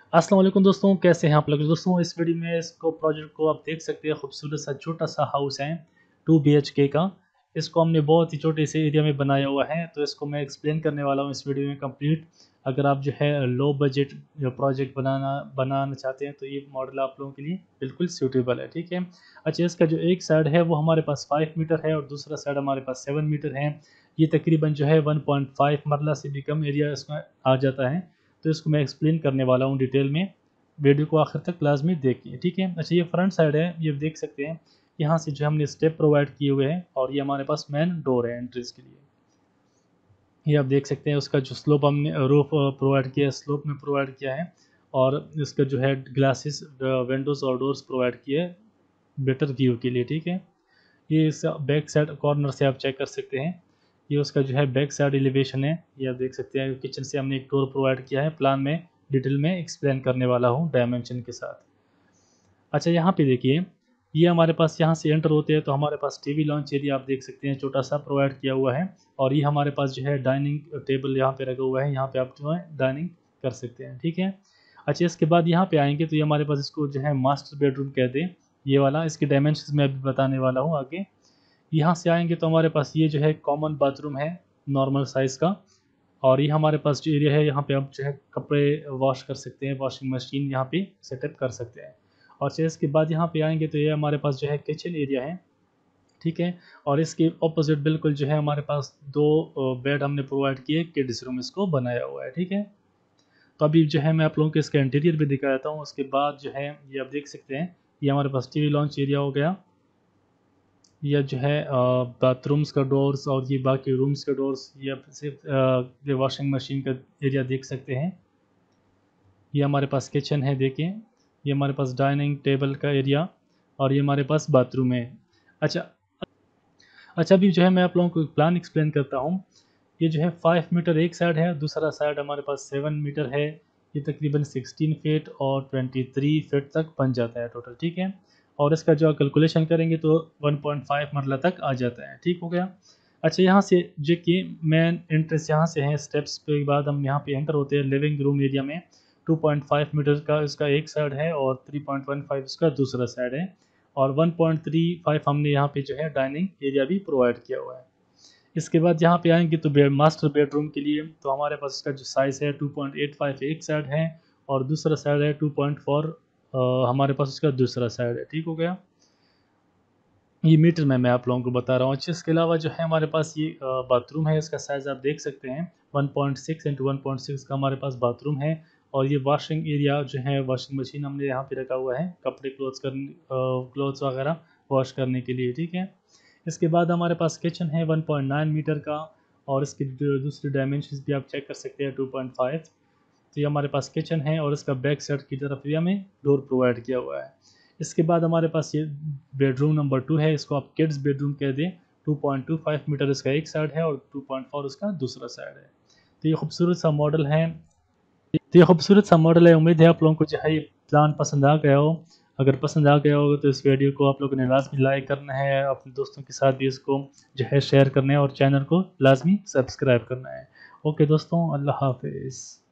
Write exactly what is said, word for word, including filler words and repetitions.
अस्सलाम वालेकुम दोस्तों, कैसे हैं आप लोग। दोस्तों इस वीडियो में इसको प्रोजेक्ट को आप देख सकते हैं, खूबसूरत सा छोटा सा हाउस है टू बी एच के का। इसको हमने बहुत ही छोटे से एरिया में बनाया हुआ है, तो इसको मैं एक्सप्लेन करने वाला हूँ इस वीडियो में कंप्लीट। अगर आप जो है लो बजट प्रोजेक्ट बनाना बनाना चाहते हैं तो ये मॉडल आप लोगों के लिए बिल्कुल सूटेबल है, ठीक है। अच्छा, इसका जो एक साइड है वो हमारे पास फाइव मीटर है और दूसरा साइड हमारे पास सेवन मीटर है। ये तकरीबन जो है वन पॉइंट फाइव मरला से भी कम एरिया इसमें आ जाता है। तो इसको मैं एक्सप्लेन करने वाला हूँ डिटेल में। वीडियो को आखिर तक लाजमी देखिए, ठीक है। अच्छा, ये फ्रंट साइड है, ये देख सकते हैं। यहाँ से जो हमने स्टेप प्रोवाइड किए हुए हैं और ये हमारे पास मेन डोर है एंट्रीज के लिए। ये आप देख सकते हैं, उसका जो स्लोप हमने रूफ प्रोवाइड किया है, स्लोप में प्रोवाइड किया है। और इसका जो है ग्लासेस विंडोज़ और डोर्स प्रोवाइड किए हैं बेटर व्यू के लिए, ठीक है। ये इस बैक साइड कॉर्नर से आप चेक कर सकते हैं। ये उसका जो है बैक साइड एलिवेशन है, ये आप देख सकते हैं। किचन से हमने एक डोर प्रोवाइड किया है, प्लान में डिटेल में एक्सप्लेन करने वाला हूँ डायमेंशन के साथ। अच्छा, यहाँ पे देखिए, ये हमारे पास यहाँ से एंटर होते हैं तो हमारे पास टीवी लॉन्च एरिया आप देख सकते हैं, छोटा सा प्रोवाइड किया हुआ है। और ये हमारे पास जो है डाइनिंग टेबल यहाँ पे रखा हुआ है, यहाँ पे आप जो है डाइनिंग कर सकते हैं, ठीक है। अच्छा, इसके बाद यहाँ पे आएंगे तो ये हमारे पास इसको जो है मास्टर बेडरूम कहते हैं, ये वाला। इसके डायमेंशन मैं अभी बताने वाला हूँ आगे। यहाँ से आएंगे तो हमारे पास ये जो है कॉमन बाथरूम है नॉर्मल साइज़ का। और ये हमारे पास जो एरिया है, यहाँ पे आप जो है कपड़े वॉश कर सकते हैं, वॉशिंग मशीन यहाँ पे सेटअप कर सकते हैं। और फिर इसके बाद यहाँ पे आएंगे तो ये हमारे पास जो है किचन एरिया है, ठीक है। और इसके ऑपोजिट बिल्कुल जो है हमारे पास दो बेड हमने प्रोवाइड किए, किड्स रूम इसको बनाया हुआ है, ठीक है। तो अभी जो है मैं आप लोगों को इसका इंटीरियर भी दिखा देता हूँ। उसके बाद जो है ये आप देख सकते हैं, ये हमारे पास टीवी लॉन्च एरिया हो गया। यह जो है बाथरूम्स का डोर्स और ये बाकी रूम्स का डोर्स, ये आप सिर्फ ये वॉशिंग मशीन का एरिया देख सकते हैं। ये हमारे पास किचन है, देखिए। ये हमारे पास डाइनिंग टेबल का एरिया और ये हमारे पास बाथरूम है। अच्छा अच्छा अभी जो है मैं आप लोगों को प्लान एक्सप्लेन करता हूँ। ये जो है फाइव मीटर एक साइड है, दूसरा साइड हमारे पास सेवन मीटर है। ये तकरीबन सिक्सटीन फीट और ट्वेंटी थ्री फीट तक बन जाता है टोटल, ठीक है। और इसका जो कैलकुलेशन करेंगे तो वन पॉइंट फाइव मरला तक आ जाता है, ठीक हो गया। अच्छा, यहाँ से जो कि मेन एंट्रेंस यहाँ से है, स्टेप्स के बाद हम यहाँ पे एंटर होते हैं लिविंग रूम एरिया में। टू पॉइंट फाइव मीटर का इसका एक साइड है और थ्री पॉइंट वन फाइव इसका दूसरा साइड है। और वन पॉइंट थ्री फाइव हमने यहाँ पे जो है डाइनिंग एरिया भी प्रोवाइड किया हुआ है। इसके बाद यहाँ पे आएंगे तो बेड मास्टर बेडरूम के लिए तो हमारे पास इसका जो साइज़ है टू पॉइंट एट फाइव एक साइड है और दूसरा साइड है टू पॉइंट फोर हमारे पास इसका दूसरा साइड है, ठीक हो गया। ये मीटर में मैं आप लोगों को बता रहा हूँ। अच्छा, इसके अलावा जो है हमारे पास ये बाथरूम है, इसका साइज़ आप देख सकते हैं one point six into one point six का हमारे पास बाथरूम है। और ये वॉशिंग एरिया जो है, वॉशिंग मशीन हमने यहाँ पे रखा हुआ है कपड़े क्लोथ्स करने क्लोथ्स वगैरह वॉश करने के लिए, ठीक है। इसके बाद हमारे पास किचन है वन पॉइंट नाइन मीटर का और इसकी दूसरी डायमेंशन भी आप चेक कर सकते हैं टू पॉइंट फाइव। तो ये हमारे पास किचन है और इसका बैक साइड की तरफ भी हमें डोर प्रोवाइड किया हुआ है। इसके बाद हमारे पास ये बेडरूम नंबर टू है, इसको आप किड्स बेडरूम कह दें। Two point two five meter इसका एक साइड है और टू पॉइंट फोर इसका दूसरा साइड है। तो ये खूबसूरत सा मॉडल है तो ये खूबसूरत सा मॉडल है। उम्मीद है आप लोगों को जो है ये प्लान पसंद आ गया हो। अगर पसंद आ गया होगा तो इस वीडियो को आप लोगों ने लाजमी लाइक करना है, अपने दोस्तों के साथ भी इसको जो है शेयर करना है और चैनल को लाजमी सब्सक्राइब करना है। ओके दोस्तों, अल्लाह हाफिज़।